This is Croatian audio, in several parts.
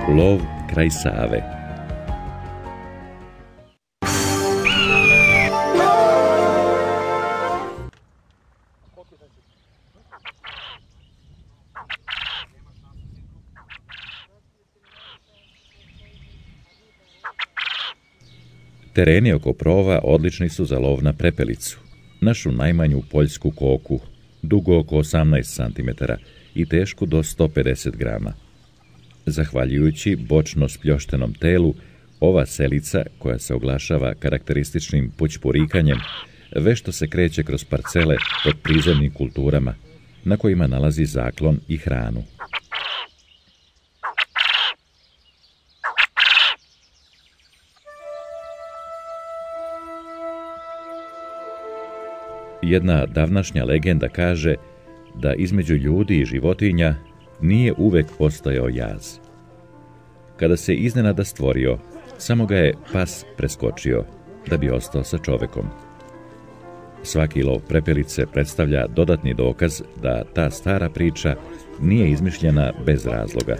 Lov kraj Save. Tereni oko Prova odlični su za lov na prepelicu, našu najmanju poljsku koku, dugo oko 18 cm i tešku do 150 grama. Zahvaljujući bočno spljoštenom telu, ova selica, koja se oglašava karakterističnim pućpurikanjem, vešto se kreće kroz parcele pod prizemnim kulturama, na kojima nalazi zaklon i hranu. Jedna davnašnja legenda kaže da između ljudi i životinja nije uvek postojao jaz. Kada se iznenada stvorio, samo ga je pas preskočio da bi ostao sa čovekom. Svaki lov prepelice predstavlja dodatni dokaz da ta stara priča nije izmišljena bez razloga.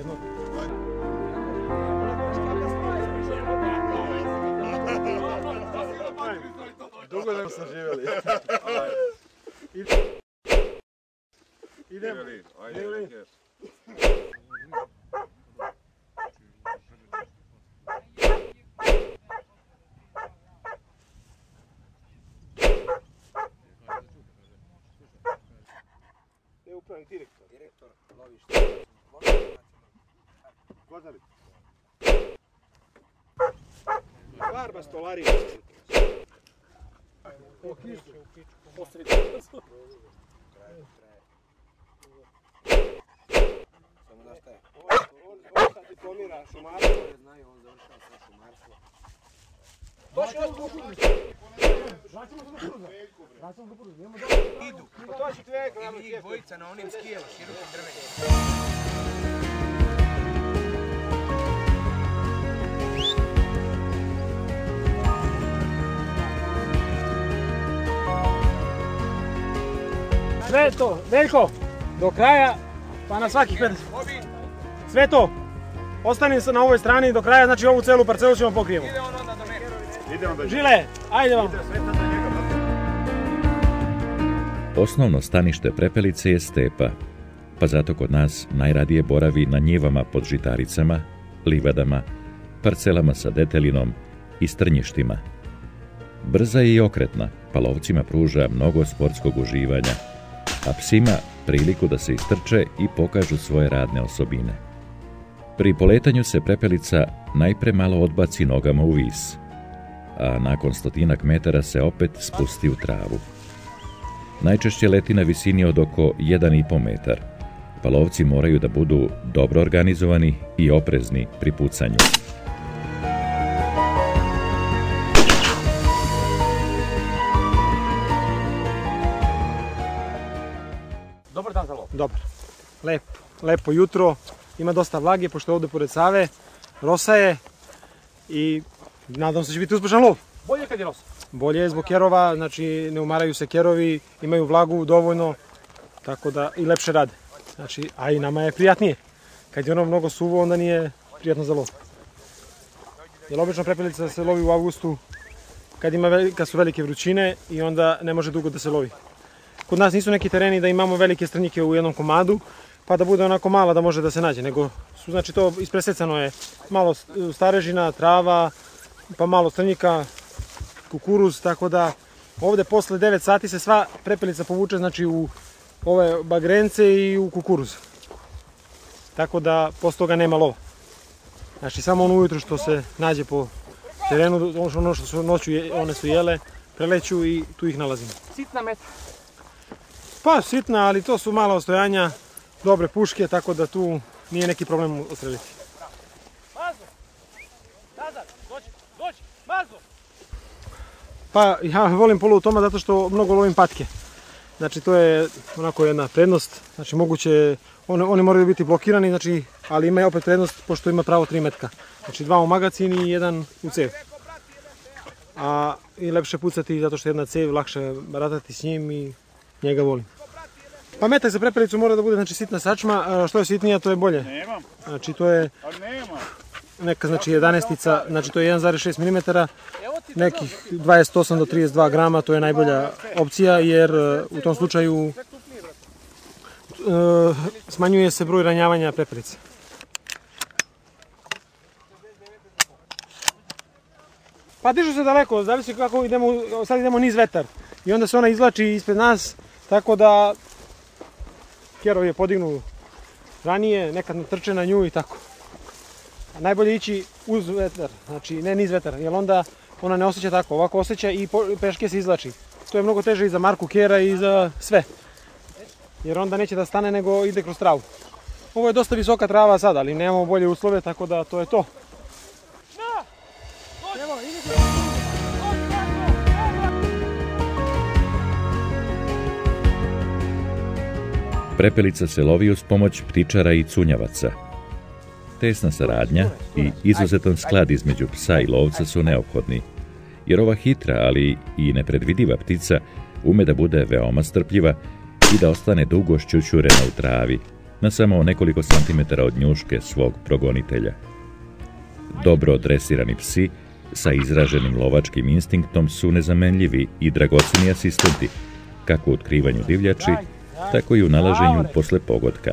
Direktor lovišta. Barba stolari. Samo da šta je? On sad diplomira šumarstvo. Znaju, on završava sa šumarstvo. Došli od kuću. Vraćamo do Puruza. Idu. Pa to će tvega. I njih dvojica na onim skijama, širokim drvenim. Sve to, Veljko, do kraja, pa na svakih 50. Sve to, ostani na ovoj strani do kraja, znači ovu celu parcelu ćemo pokrijemo. Ide on onda do mene. Žile, ajde vam. Osnovno stanište prepelice je stepa, pa zato kod nas najradije boravi na njivama pod žitaricama, livadama, parcelama sa detelinom i strnjištima. Brza je i okretna, pa lovcima pruža mnogo sportskog uživanja, a psima priliku da se istrče i pokažu svoje radne osobine. Pri poletanju se prepelica najpre malo odbaci nogama u vis, a nakon 100 metara se opet spusti u travu. Najčešće leti na visini od oko 1,5 metar, pa lovci moraju da budu dobro organizovani i oprezni pri pucanju. Dobar dan za lov. Dobar. Lepo jutro, ima dosta vlage pošto je ovdje pored Save, rosa je i nadam se da će biti uspešan lov. Bolje kad je rosa. Bolje je zbog kerova, znači ne umaraju se kerovi, imaju vlagu dovoljno, tako da i lepše rade. Znači, a i nama je prijatnije. Kad je ono mnogo suvo, onda nije prijatno za lov. Jer obično prepelica se lovi u avgustu kad su velike vrućine i onda ne može dugo da se lovi. Kod nas nisu neki tereni da imamo velike strnjike u jednom komadu, pa da bude onako mala da može da se nađe, nego su, znači to ispresecano je malo starežina, trava, pa malo strnjika, kukuruz, tako da ovdje posle 9 sati se sva prepelica povuče, znači u ove bagrence i u kukuruz. Tako da posle toga nema lova. Znači samo ono ujutro što se nađe po terenu, ono što su noću one su jele, preleću i tu ih nalazimo. Sitna meta. Pa sitna, ali to su mala ostojanja, dobre puške, tako da tu nije neki problem odstreliti. Mazo! Nazad, dođi, Mazo! Pa ja volim polu u toma zato što mnogo lovim patke. Znači to je onako jedna prednost, znači moguće, oni moraju biti blokirani, znači, ali ima opet prednost pošto ima pravo 3 metka. Znači 2 u magacin i 1 u cev. A i lepše pucati zato što jedna cev, lakše baratati s njim i njega volim. Pa metak za prepelicu mora da bude znači sitna sačma, što je sitnija to je bolje. Nemam. Znači to je neka znači 11-ica, znači to je 1,6 mm, nekih 28 do 32 grama, to je najbolja opcija jer u tom slučaju smanjuje se broj ranjavanja prepelice. Pa dižu se daleko, zavisi kako idemo, sad idemo niz vetar i onda se ona izvlači ispred nas, tako da kerovi je podignu ranije, nekad trče na nju i tako. A najbolje ići uz vetar, znači ne niz vetar, jer onda ona ne osjeća tako, ovako osjeća i peške se izvlači. To je mnogo teže i za marku kera i za sve, jer onda neće da stane nego ide kroz travu. Ovo je dosta visoka trava sad, ali nemamo bolje uslove, tako da to je to. Prepelica se lovi uz pomoć ptičara i cunjavaca. Tesna saradnja i izuzetan sklad između psa i lovca su neophodni, jer ova hitra, ali i nepredvidiva ptica ume da bude veoma strpljiva i da ostane dugo šćućurena u travi, na samo nekoliko santimetara od njuške svog progonitelja. Dobro dresirani psi sa izraženim lovačkim instinktom su nezamenljivi i dragoceni asistenti, kako u otkrivanju divljači, tako i u nalaženju posle pogotka.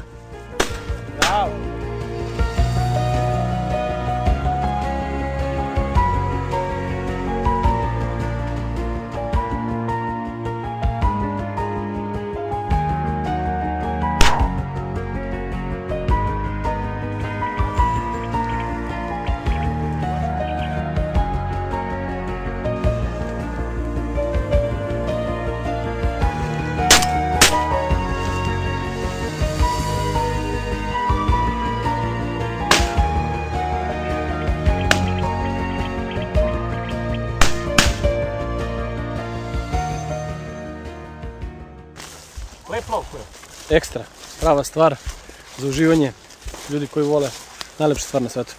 Ekstra, prava stvar za uživanje, ljudi koji vole, najlepša stvar na svetu.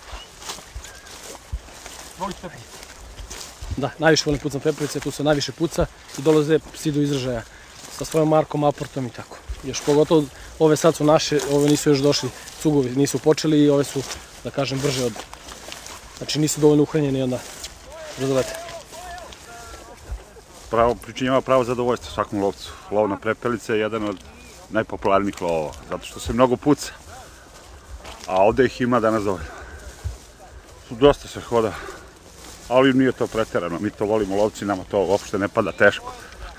Da, najviše volim pucam prepelice, tu se najviše puca i dolaze psi do izražaja sa svojom markom, aportom i tako. Još pogotovo ove sad su naše, ove nisu još došli, cugovi nisu počeli i ove su, da kažem, brže od... Znači nisu dovoljno uhranjeni i onda razumete. Pričinjava pravo zadovoljstvo svakom lovcu. Lov na prepelice je jedan od najpopularnijih lovova, zato što se mnogo puca, a ovde ih ima danas dovoljno. Dosta se hoda, ali nije to preterano, mi to volimo lovci, nama to uopšte ne pada teško.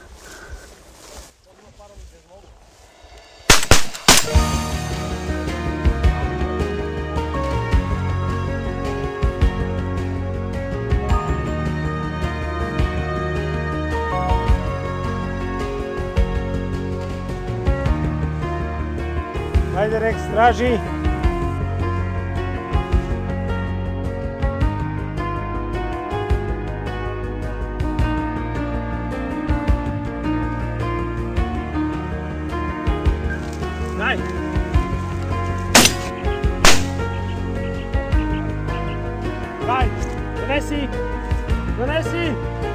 Ajde Rex, traži! Daj! Daj! Donesi! Donesi!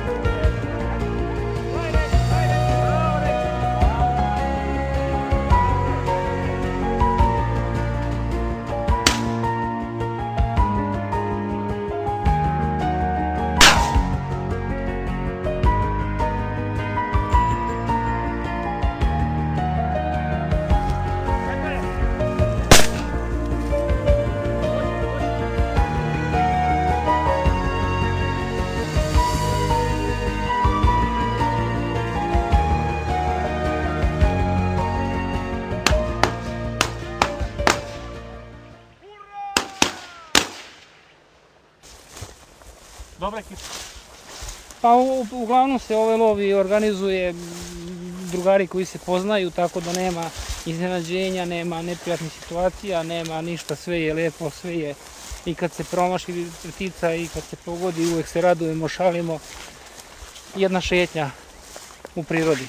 Pa uglavnom se ovaj lov i organizuje drugari koji se poznaju, tako da nema iznenađenja, nema neprijatnih situacija, nema ništa, sve je lepo, sve je i kad se promaši ptica i kad se pogodi uvek se radujemo, šalimo, jedna šetnja u prirodi.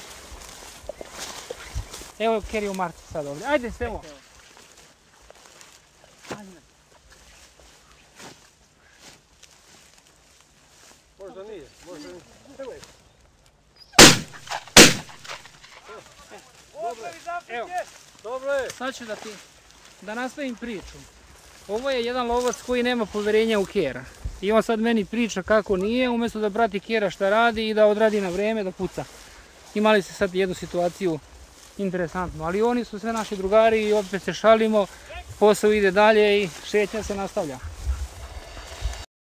Evo Keri u Marti sad ovdje, ajde Stevo! Možda nije, možda nije. Dobro. Evo, sad ću da nastavim priču. Ovo je jedan lovac koji nema poverenja u kera. I on sad meni priča kako nije, umjesto da prati kera šta radi i da odradi na vreme da puca. Imali se sad jednu situaciju interesantnu, ali oni su sve naši drugari i opet se šalimo, posao ide dalje i šetnja se nastavlja.